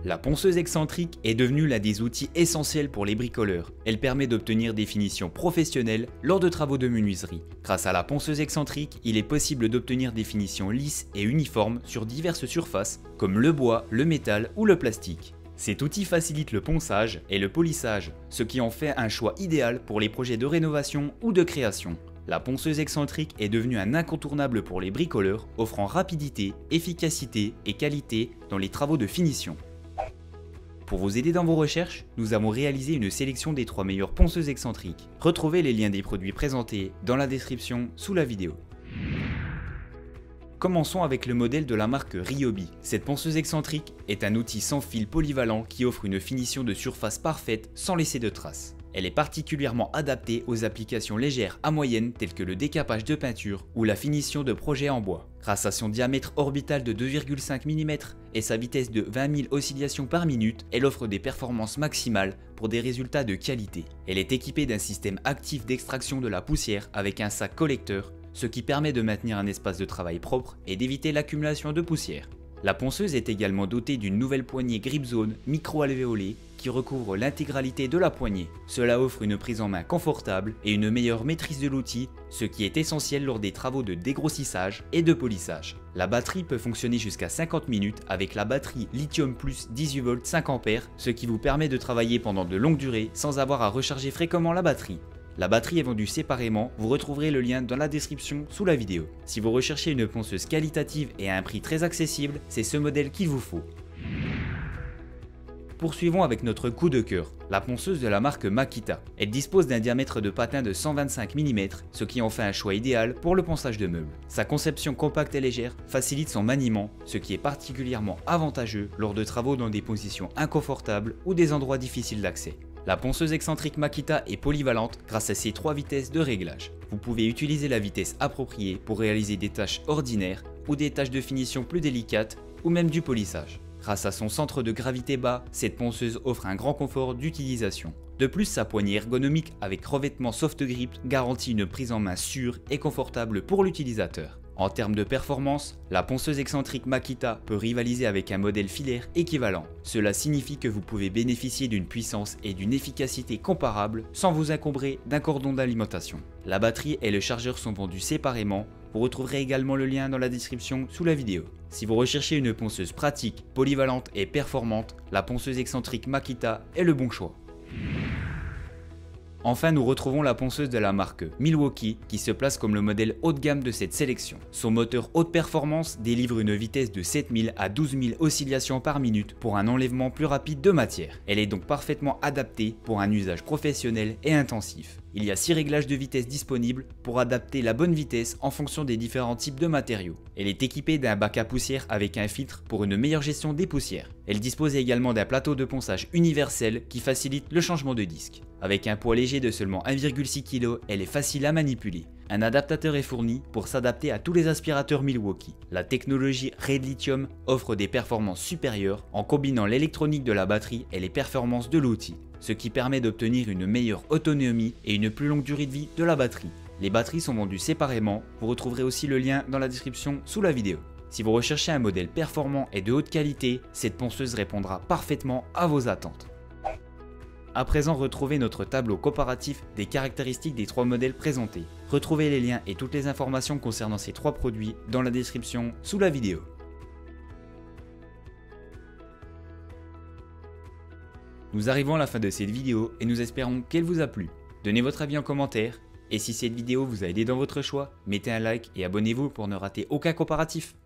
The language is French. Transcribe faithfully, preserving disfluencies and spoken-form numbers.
La ponceuse excentrique est devenue l'un des outils essentiels pour les bricoleurs. Elle permet d'obtenir des finitions professionnelles lors de travaux de menuiserie. Grâce à la ponceuse excentrique, il est possible d'obtenir des finitions lisses et uniformes sur diverses surfaces, comme le bois, le métal ou le plastique. Cet outil facilite le ponçage et le polissage, ce qui en fait un choix idéal pour les projets de rénovation ou de création. La ponceuse excentrique est devenue un incontournable pour les bricoleurs, offrant rapidité, efficacité et qualité dans les travaux de finition. Pour vous aider dans vos recherches, nous avons réalisé une sélection des trois meilleures ponceuses excentriques. Retrouvez les liens des produits présentés dans la description sous la vidéo. Commençons avec le modèle de la marque Ryobi. Cette ponceuse excentrique est un outil sans fil polyvalent qui offre une finition de surface parfaite sans laisser de traces. Elle est particulièrement adaptée aux applications légères à moyennes telles que le décapage de peinture ou la finition de projets en bois. Grâce à son diamètre orbital de deux virgule cinq millimètres et sa vitesse de vingt mille oscillations par minute, elle offre des performances maximales pour des résultats de qualité. Elle est équipée d'un système actif d'extraction de la poussière avec un sac collecteur, ce qui permet de maintenir un espace de travail propre et d'éviter l'accumulation de poussière. La ponceuse est également dotée d'une nouvelle poignée grip zone micro-alvéolée qui recouvre l'intégralité de la poignée. Cela offre une prise en main confortable et une meilleure maîtrise de l'outil, ce qui est essentiel lors des travaux de dégrossissage et de polissage. La batterie peut fonctionner jusqu'à cinquante minutes avec la batterie Lithium Plus dix-huit volts cinq ampères, ce qui vous permet de travailler pendant de longues durées sans avoir à recharger fréquemment la batterie. La batterie est vendue séparément, vous retrouverez le lien dans la description sous la vidéo. Si vous recherchez une ponceuse qualitative et à un prix très accessible, c'est ce modèle qu'il vous faut. Poursuivons avec notre coup de cœur, la ponceuse de la marque Makita. Elle dispose d'un diamètre de patin de cent vingt-cinq millimètres, ce qui en fait un choix idéal pour le ponçage de meubles. Sa conception compacte et légère facilite son maniement, ce qui est particulièrement avantageux lors de travaux dans des positions inconfortables ou des endroits difficiles d'accès. La ponceuse excentrique Makita est polyvalente grâce à ses trois vitesses de réglage. Vous pouvez utiliser la vitesse appropriée pour réaliser des tâches ordinaires ou des tâches de finition plus délicates ou même du polissage. Grâce à son centre de gravité bas, cette ponceuse offre un grand confort d'utilisation. De plus, sa poignée ergonomique avec revêtement soft grip garantit une prise en main sûre et confortable pour l'utilisateur. En termes de performance, la ponceuse excentrique Makita peut rivaliser avec un modèle filaire équivalent. Cela signifie que vous pouvez bénéficier d'une puissance et d'une efficacité comparables sans vous encombrer d'un cordon d'alimentation. La batterie et le chargeur sont vendus séparément. Vous retrouverez également le lien dans la description sous la vidéo. Si vous recherchez une ponceuse pratique, polyvalente et performante, la ponceuse excentrique Makita est le bon choix. Enfin, nous retrouvons la ponceuse de la marque Milwaukee qui se place comme le modèle haut de gamme de cette sélection. Son moteur haute performance délivre une vitesse de sept mille à douze mille oscillations par minute pour un enlèvement plus rapide de matière. Elle est donc parfaitement adaptée pour un usage professionnel et intensif. Il y a six réglages de vitesse disponibles pour adapter la bonne vitesse en fonction des différents types de matériaux. Elle est équipée d'un bac à poussière avec un filtre pour une meilleure gestion des poussières. Elle dispose également d'un plateau de ponçage universel qui facilite le changement de disque. Avec un poids léger de seulement un virgule six kilos, elle est facile à manipuler. Un adaptateur est fourni pour s'adapter à tous les aspirateurs Milwaukee. La technologie Red Lithium offre des performances supérieures en combinant l'électronique de la batterie et les performances de l'outil, ce qui permet d'obtenir une meilleure autonomie et une plus longue durée de vie de la batterie. Les batteries sont vendues séparément, vous retrouverez aussi le lien dans la description sous la vidéo. Si vous recherchez un modèle performant et de haute qualité, cette ponceuse répondra parfaitement à vos attentes. À présent, retrouvez notre tableau comparatif des caractéristiques des trois modèles présentés. Retrouvez les liens et toutes les informations concernant ces trois produits dans la description sous la vidéo. Nous arrivons à la fin de cette vidéo et nous espérons qu'elle vous a plu. Donnez votre avis en commentaire et si cette vidéo vous a aidé dans votre choix, mettez un like et abonnez-vous pour ne rater aucun comparatif.